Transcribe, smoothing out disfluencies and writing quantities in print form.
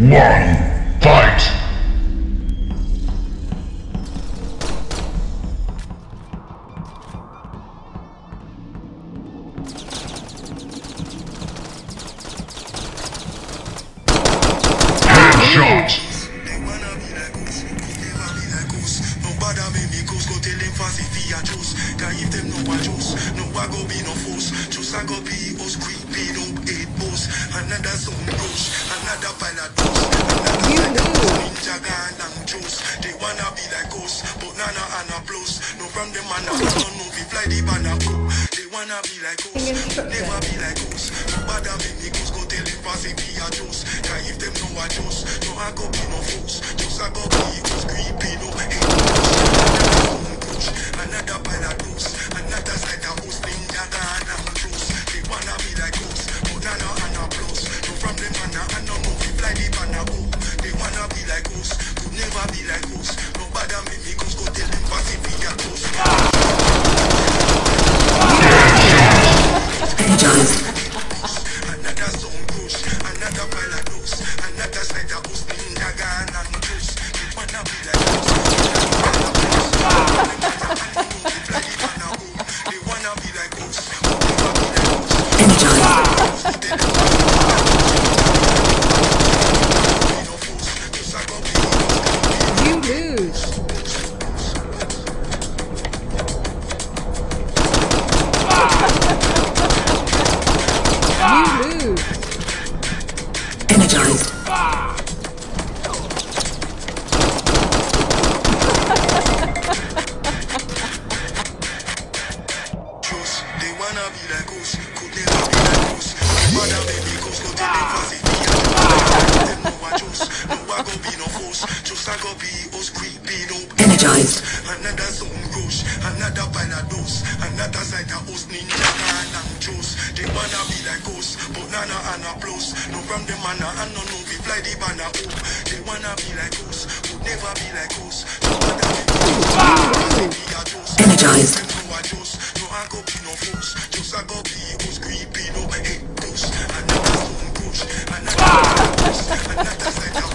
1, fight! Headshot! Energized. Another zone rush, another palados, another side of host ninja and juice. They wanna be like us, but nana and a plus. No from the manna and no we fly the banner up. They wanna be like us, but never be like us. No matter energized. No I go be no force, just I go be us creepy no hate us. Another zone rush, another side of